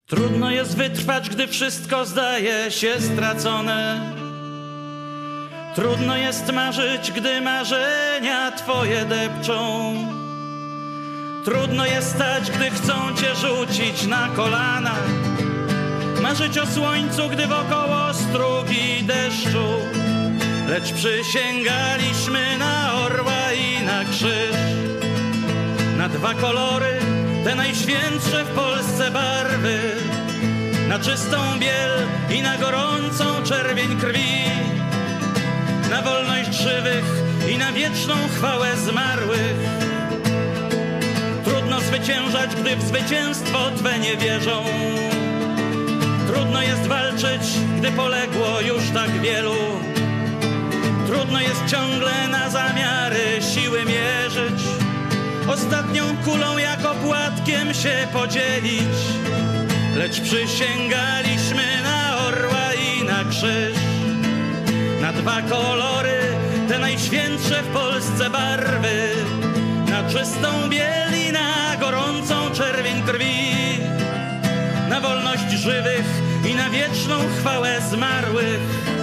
Trudno jest wytrwać, gdy wszystko zdaje się stracone. Trudno jest marzyć, gdy marzenia twoje depczą. Trudno jest stać, gdy chcą cię rzucić na kolana. Marzyć o słońcu, gdy wokoło strugi deszczu. Lecz przysięgaliśmy na orła i na krzyż, na dwa kolory, te najświętsze w Polsce barwy, na czystą biel i na gorącą czerwień krwi, na wolność żywych i na wieczną chwałę zmarłych. Trudno zwyciężać, gdy w zwycięstwo Twe nie wierzą. Trudno jest walczyć, gdy poległo już tak wielu. Trudno jest ciągle na zamiary siły mierzyć, ostatnią kulą jako płatkiem się podzielić. Lecz przysięgaliśmy na orła i na krzyż, na dwa kolory, te najświętsze w Polsce barwy, na czystą biel i na gorącą czerwień krwi, na wolność żywych i na wieczną chwałę zmarłych.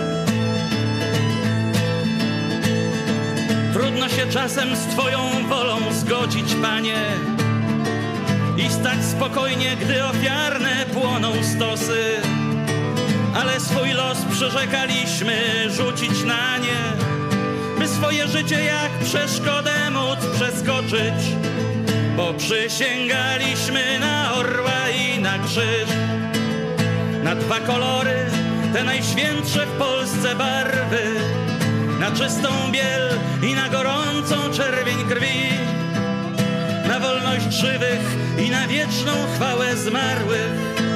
Trudno się czasem z Twoją wolą zgodzić, Panie, i stać spokojnie, gdy ofiarne płoną stosy, ale swój los przyrzekaliśmy rzucić na nie, by swoje życie jak przeszkodę móc przeskoczyć, bo przysięgaliśmy na orła i na krzyż, na dwa kolory, te najświętsze w Polsce barwy, na czystą biel i na gorącą czerwień krwi, na wolność żywych i na wieczną chwałę zmarłych.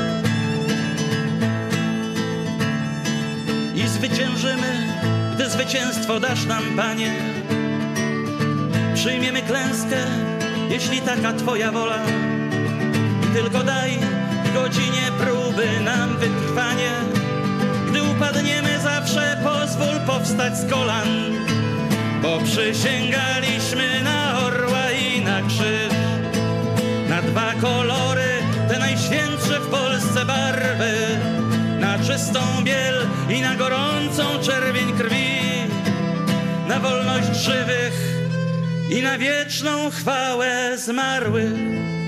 I zwyciężymy, gdy zwycięstwo dasz nam, Panie. Przyjmiemy klęskę, jeśli taka Twoja wola. I tylko daj w godzinie próby nam wytrwanie. Gdy upadniemy, zawsze pozwól powstać z kolan, bo przysięgaliśmy na orła i na krzyż, na dwa kolory, te najświętsze w Polsce barwy, na czystą biel i na gorącą czerwień krwi, na wolność żywych i na wieczną chwałę zmarłych.